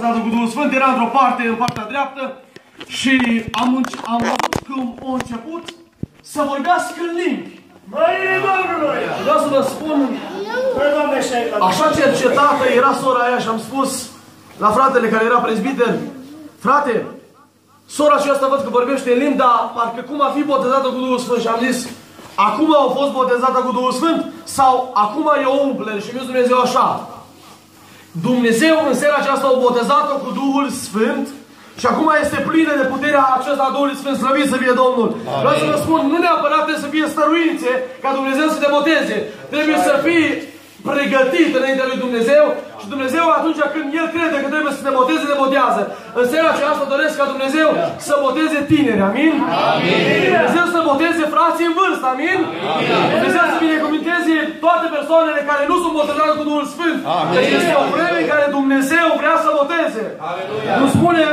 botezată cu Duhul Sfânt, era într-o parte, în partea dreaptă, și am văzut cum a început să vorbească în limbi. Mările Domnului! Vreau să vă spun, așa cercetată era sora aia și am spus la fratele care era prezbiter, frate, sora aceasta văd că vorbește în limbi, dar parcă cum a fi botezată cu Duhul Sfânt. Și am zis, acum a fost botezată cu Duhul Sfânt sau acum e o umplere? Și mi-a zis Dumnezeu așa. Dumnezeu în seara aceasta a botezat-o cu Duhul Sfânt și acum este plină de puterea aceasta a Duhului Sfânt, slăvit să fie Domnul. Amin. Vreau să vă spun, nu neapărat trebuie să fie stăruințe ca Dumnezeu să te boteze. Trebuie să fii pregătit înaintea lui Dumnezeu și Dumnezeu atunci când El crede că trebuie să te boteze, te botează. În seara aceasta doresc ca Dumnezeu să boteze tineri, amin? Amin. Dumnezeu să boteze frații în vârstă, amin? Amin. Dumnezeu să binecuvânteze toate persoanele care nu sunt botezate cu Duhul Sfânt. Amin. Deci este o vreme în care Dumnezeu vrea să boteze. Nu spune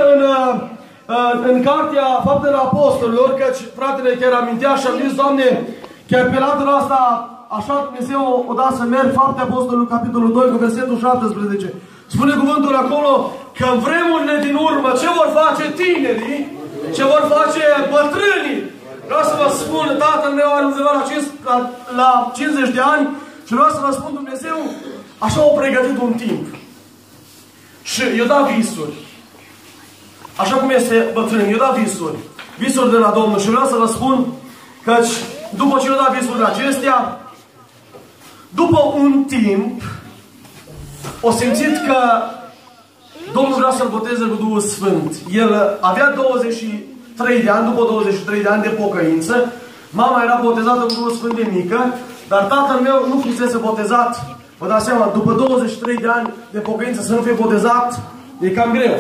în cartea Faptele Apostolilor, căci fratele chiar amintea și am zis, Doamne, chiar pe latura asta, așa Dumnezeu o da să merg, Fapte Apostolului, capitolul 2, cu versetul 17. Spune cuvântul acolo că în vremurile din urmă, ce vor face tinerii, ce vor face bătrânii. Vreau să vă spun, tatăl meu are undeva la 50 de ani și vreau să vă spun, Dumnezeu așa o pregătit un timp. Și i-a dat visuri. Așa cum este bătrân, i-a dat visuri. Visuri de la Domnul. Și vreau să vă spun că după ce i-a dat visurile acestea, după un timp, o simțit că Domnul vrea să-l boteze cu Duhul Sfânt. El avea 23 de ani, după 23 de ani de pocăință. Mama era botezată cu Duhul Sfânt de mică, dar tatăl meu nu fusese botezat. Vă dați seama, după 23 de ani de pocăință să nu fie botezat, e cam greu.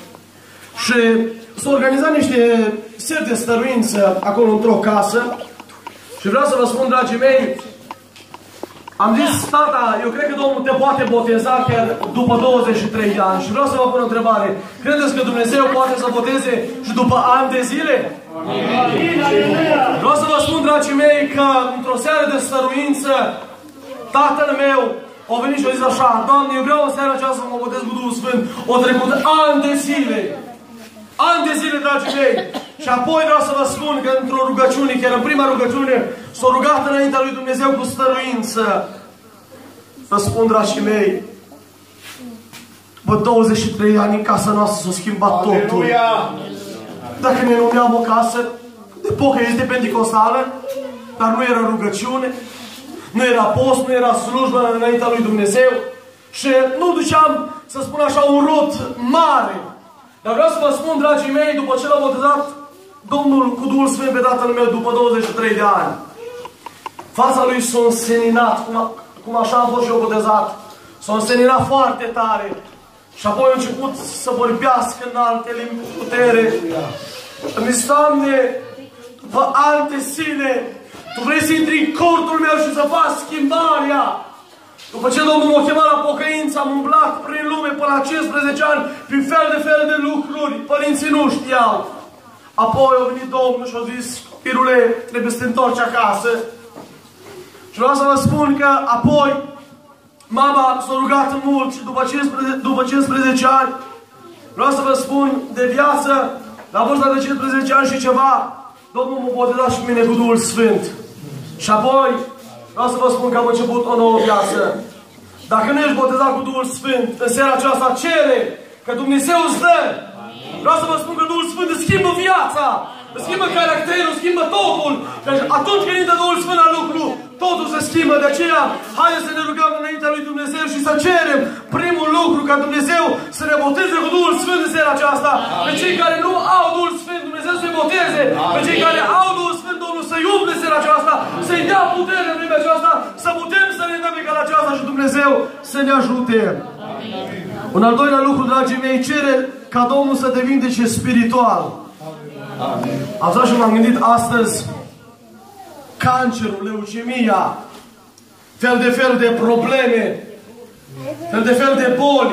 Și s-au organizat niște seri de stăruință acolo într-o casă. Și vreau să vă spun, dragii mei, am zis, tata, eu cred că Domnul te poate boteza chiar după 23 de ani. Și vreau să vă pun o întrebare. Credeți că Dumnezeu poate să boteze și după ani de zile? Amin. Vreau să vă spun, dragii mei, că într-o seară de stăruință, tatăl meu a venit și a zis așa, Doamne, eu vreau în seara aceasta să mă botez cu Duhul Sfânt. Au trecut ani de zile. Ani de zile, dragii mei. Și apoi vreau să vă spun că într-o rugăciune, chiar în prima rugăciune, s-a rugat înaintea lui Dumnezeu cu stăruință. Vă spun, dragii mei, după 23 de ani în casa noastră s-a schimbat totul. Dacă ne numeam o casă de pocăiți de pentecostală, dar nu era rugăciune, nu era post, nu era slujbă înaintea lui Dumnezeu și nu duceam, să spun așa, un rod mare. Dar vreau să vă spun, dragii mei, după ce l-a botezat Domnul cu Duhul Sfânt pe tatăl meu după 23 de ani, fața lui s-a înseninat, cum așa a fost și eu botezat, s-a înseninat foarte tare. Și apoi a început să vorbească în alte limbi cu putere. Îmi zis, Doamne, după alte zile, Tu vrei să intri în cortul meu și să faci schimbarea. După ce Domnul m-a chemat la pocăință, am umblat prin lume până la 15 ani, prin fel de lucruri, părinții nu știau. Apoi a venit Domnul și a zis, copilule, trebuie să te întorci acasă. Și vreau să vă spun că apoi mama s-a rugat mult și după 15 ani, vreau să vă spun, de viață, la vârsta de 15 ani și ceva, Domnul m-a botezat și pe mine cu Duhul Sfânt. Și apoi, vreau să vă spun că am început o nouă viață. Dacă nu ești botezat cu Duhul Sfânt, în seara aceasta cere că Dumnezeu îți dă. Vreau să vă spun că Duhul Sfânt îți schimbă viața, îți schimbă caracterul, îți schimbă totul. Deci atunci când intră Duhul Sfânt la lucru, totul se schimbă. De aceea, haideți să ne rugăm înaintea lui Dumnezeu și să cerem primul lucru, ca Dumnezeu să ne boteze cu Duhul Sfânt în seara aceasta. Pe cei care nu au Duhul Sfânt, Dumnezeu să-i boteze. Pe cei care au Duhul Sfânt, Domnul să-i umple în seara aceasta, să-i dea putere în vremea aceasta, să putem să ne dăm pe calea aceasta și Dumnezeu să ne ajute. Un al doilea lucru, dragii mei, cere ca Domnul să te vindece spiritual. Am stat și m-am gândit astăzi, cancerul, leucemia, fel de probleme, fel de boli,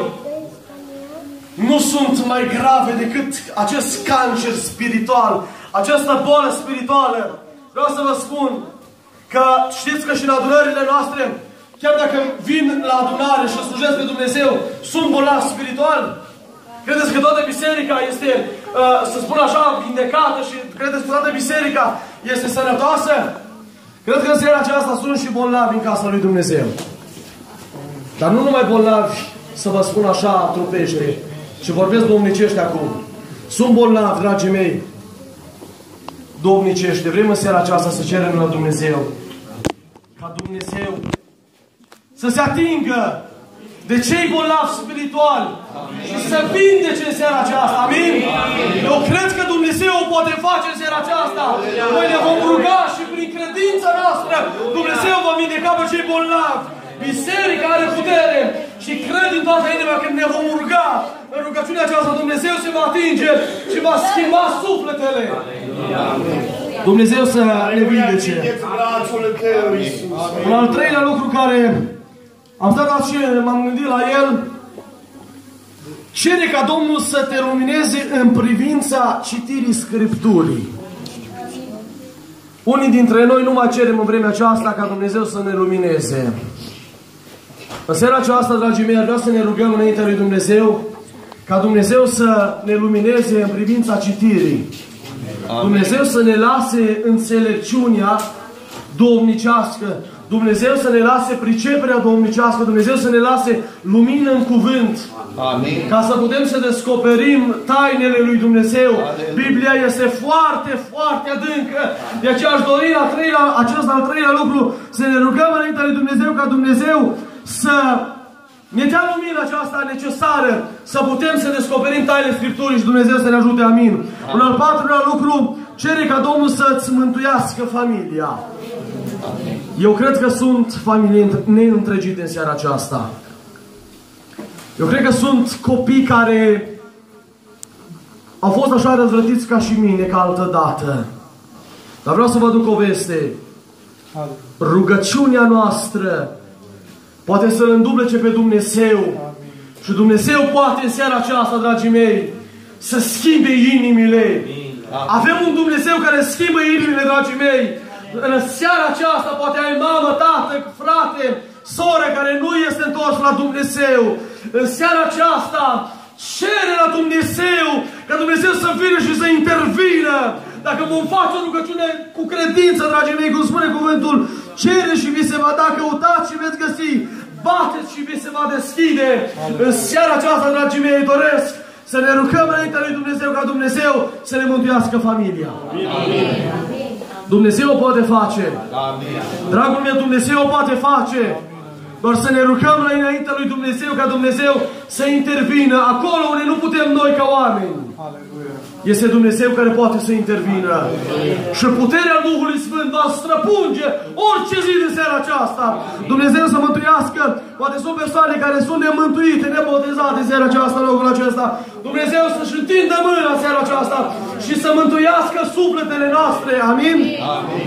nu sunt mai grave decât acest cancer spiritual, această boală spirituală. Vreau să vă spun că știți că și în adunările noastre, chiar dacă vin la adunare și slujesc pe Dumnezeu, sunt bolnavi spiritual. Credeți că toată biserica este, să spun așa, vindecată și credeți că toată biserica este sănătoasă? Cred că în seara aceasta sunt și bolnavi în casa lui Dumnezeu. Dar nu numai bolnavi, să vă spun așa, trupește, ci vorbesc domnicește acum. Sunt bolnavi, dragii mei, domnicește. Vrem în seara aceasta să cerem la Dumnezeu ca Dumnezeu să se atingă de cei bolnavi spirituali și să vindece în seara aceasta. Amin? Eu cred că Dumnezeu o poate face în seara aceasta. Noi ne vom ruga și prin credința noastră Dumnezeu va vindeca pe cei bolnavi. Biserica are putere și cred din toată inima că ne vom ruga. În rugăciunea aceasta Dumnezeu se va atinge și va schimba sufletele. Dumnezeu să ne vindece. Un al treilea lucru care am stat și m-am gândit la el, cere ca Domnul să te lumineze în privința citirii Scripturii. Unii dintre noi nu mai cerem în vremea aceasta ca Dumnezeu să ne lumineze. În seara aceasta, dragii mei, vreau să ne rugăm înaintea lui Dumnezeu ca Dumnezeu să ne lumineze în privința citirii. Dumnezeu să ne lase înțelepciunea domnicească. Dumnezeu să ne lase priceperea domnicească. Dumnezeu să ne lase lumină în cuvânt. Amin. Ca să putem să descoperim tainele lui Dumnezeu. Amin. Biblia este foarte, foarte adâncă. De aceea aș dori acest al treilea lucru să ne rugăm înaintea lui Dumnezeu ca Dumnezeu să ne dea lumina aceasta necesară să putem să descoperim tainele Scripturii și Dumnezeu să ne ajute. Amin. Amin. Un al patrulea lucru, cere ca Domnul să-ți mântuiască familia. Amin. Eu cred că sunt familii neîntregite în seara aceasta. Eu cred că sunt copii care au fost așa răzvrătiți ca și mine, ca altă dată. Dar vreau să vă duc o veste. Rugăciunea noastră poate să-L îndublece pe Dumnezeu. Amin. Și Dumnezeu poate în seara aceasta, dragii mei, să schimbe inimile. Amin. Avem un Dumnezeu care schimbă inimile, dragii mei. În seara aceasta poate ai mamă, tată, frate, soră care nu este întors la Dumnezeu. În seara aceasta cere la Dumnezeu ca Dumnezeu să vină și să intervină. Dacă vom face o rugăciune cu credință, dragii mei, cum spune cuvântul, cere și vi se va da, căutați și veți găsi, bateți și vi se va deschide. Amin. În seara aceasta, dragii mei, doresc să ne rugăm înaintea lui Dumnezeu ca Dumnezeu să ne mântuiască familia. Amin. Dumnezeu o poate face. Amin. Dragul meu, Dumnezeu o poate face. Doar să ne rugăm înaintea lui Dumnezeu ca Dumnezeu să intervină acolo unde nu putem noi ca oameni. Este Dumnezeu care poate să intervină. Și puterea Duhului Sfânt va străpunge orice zi din seara aceasta. Dumnezeu să mântuiască. Poate sunt persoane care sunt nemântuite, nebotezate în seara aceasta, în locul acesta. Dumnezeu să-și întindă mâna în seara aceasta și să mântuiască sufletele noastre. Amin? Amin.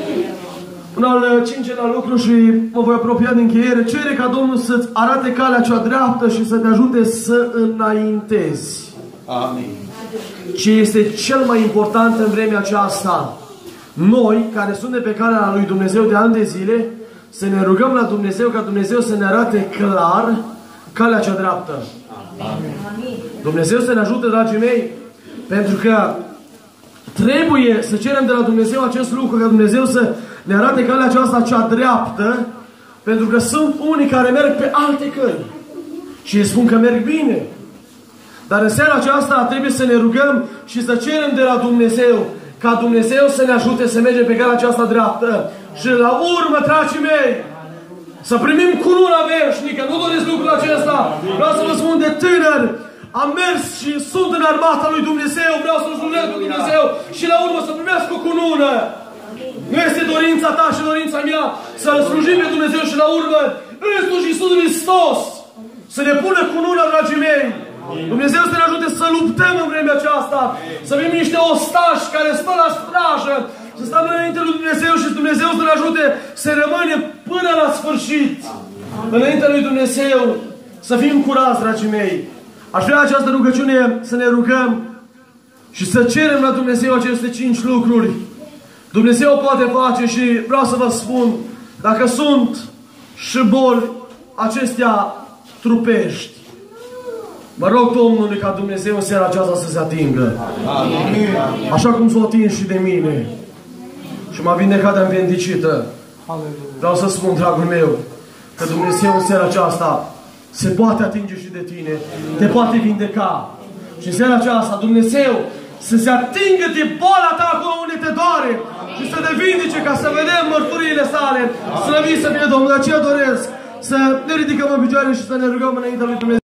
Un al cincelea lucru și mă voi apropia de încheiere. Cere ca Domnul să-ți arate calea cea dreaptă și să te ajute să înaintezi. Amin. Ce este cel mai important în vremea aceasta? Noi, care suntem pe calea lui Dumnezeu de ani de zile, să ne rugăm la Dumnezeu ca Dumnezeu să ne arate clar calea cea dreaptă. Amin. Dumnezeu să ne ajute, dragii mei, pentru că trebuie să cerem de la Dumnezeu acest lucru, ca Dumnezeu să ne arate calea aceasta cea dreaptă, pentru că sunt unii care merg pe alte căi și îi spun că merg bine. Dar în seara aceasta trebuie să ne rugăm și să cerem de la Dumnezeu ca Dumnezeu să ne ajute să mergem pe calea aceasta dreaptă. Și la urmă, dragii mei, să primim cununa veșnică. Nu doresc lucrul acesta. Vreau să vă spun de tânăr. Am mers și sunt în armata lui Dumnezeu. Vreau să-L slujesc pe Dumnezeu și la urmă să primesc o cunună. Nu este dorința ta și dorința mea să-L slujim pe Dumnezeu și la urmă însuși Iisus Hristos să ne pună cununa, dragii mei. Dumnezeu să ne ajute să luptăm în vremea aceasta, să fim niște ostași care stă la strajă, să stăm înainte lui Dumnezeu și Dumnezeu să ne ajute să rămânem până la sfârșit înainte lui Dumnezeu, să fim curați, dragii mei. Aș vrea această rugăciune să ne rugăm și să cerem la Dumnezeu aceste 5 lucruri. Dumnezeu poate face și vreau să vă spun, dacă sunt și boli acestea trupești, Mă rog Domnului ca Dumnezeu în seara aceasta să se atingă. Așa cum s-o atins și de mine. Și m-a vindecat de învendicită. Vreau să spun, dragul meu, că Dumnezeu în seara aceasta se poate atinge și de tine. Te poate vindeca. Și în seara aceasta Dumnezeu să se atingă de boala ta acolo unde te doare. Și să te vindice ca să vedem mărturiile sale. Slăvit să fie Domnul. De aceea doresc să ne ridicăm în picioare și să ne rugăm înaintea lui Dumnezeu.